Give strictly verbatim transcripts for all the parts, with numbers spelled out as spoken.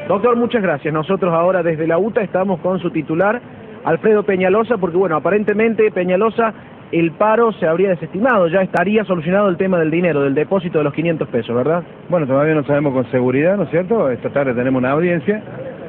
Doctor, muchas gracias. Nosotros ahora desde la UTA estamos con su titular, Alfredo Peñalosa, porque bueno, aparentemente Peñalosa, el paro se habría desestimado, ya estaría solucionado el tema del dinero, del depósito de los quinientos pesos, ¿verdad? Bueno, todavía no sabemos con seguridad, ¿no es cierto? Esta tarde tenemos una audiencia,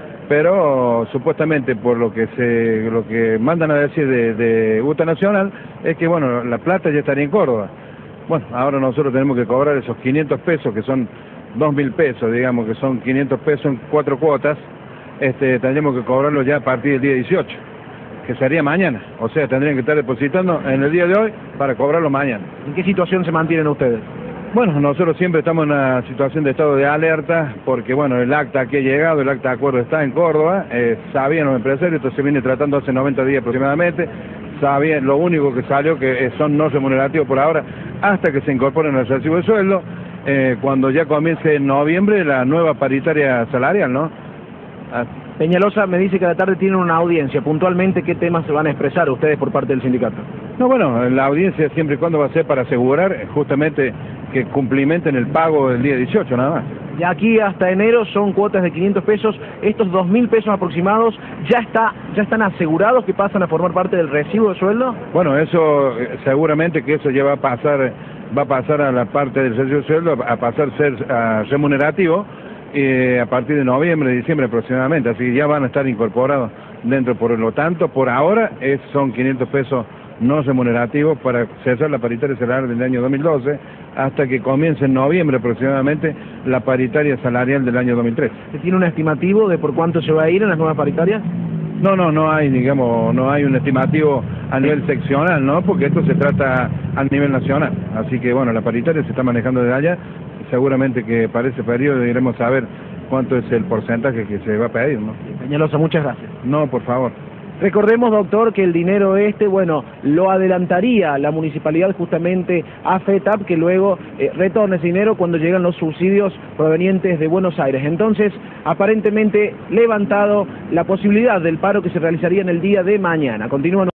pero supuestamente por lo que se, lo que mandan a decir de, de UTA Nacional es que bueno, la plata ya estaría en Córdoba. Bueno, ahora nosotros tenemos que cobrar esos quinientos pesos, que son dos mil pesos, digamos, que son quinientos pesos en cuatro cuotas, este, tendríamos que cobrarlo ya a partir del día dieciocho, que sería mañana. O sea, tendrían que estar depositando en el día de hoy para cobrarlo mañana. ¿En qué situación se mantienen ustedes? Bueno, nosotros siempre estamos en una situación de estado de alerta, porque bueno, el acta que ha llegado, el acta de acuerdo está en Córdoba, eh, sabían los empresarios, esto se viene tratando hace noventa días aproximadamente, sabían, lo único que salió que son no remunerativos por ahora, hasta que se incorporen al recibo de sueldo, eh, cuando ya comience en noviembre la nueva paritaria salarial, ¿no? Ah. Peñalosa me dice que a la tarde tienen una audiencia. Puntualmente, ¿qué temas se van a expresar ustedes por parte del sindicato? No, bueno, la audiencia siempre y cuando va a ser para asegurar justamente que cumplimenten el pago del día dieciocho, nada más. Y aquí hasta enero son cuotas de quinientos pesos. Estos dos mil pesos aproximados, ¿ya está ya están asegurados que pasan a formar parte del recibo de sueldo? Bueno, eso seguramente que eso ya va a pasar, va a pasar a la parte del recibo de sueldo, a pasar a ser a remunerativo, Eh, a partir de noviembre, diciembre aproximadamente, así que ya van a estar incorporados dentro. Por lo tanto, por ahora es, son quinientos pesos no remunerativos para cesar la paritaria salarial del año dos mil doce hasta que comience en noviembre aproximadamente la paritaria salarial del año dos mil trece. ¿Se tiene un estimativo de por cuánto se va a ir en las nuevas paritarias? No, no, no hay, digamos, no hay un estimativo a nivel seccional, ¿no? Porque esto se trata a nivel nacional. Así que, bueno, la paritaria se está manejando desde allá. Seguramente que para ese periodo iremos a ver cuánto es el porcentaje que se va a pedir, ¿no? Peñalosa, muchas gracias. No, por favor. Recordemos, doctor, que el dinero este, bueno, lo adelantaría la municipalidad justamente a FETAP, que luego eh, retorna ese dinero cuando llegan los subsidios provenientes de Buenos Aires. Entonces, aparentemente levantado la posibilidad del paro que se realizaría en el día de mañana. Continúan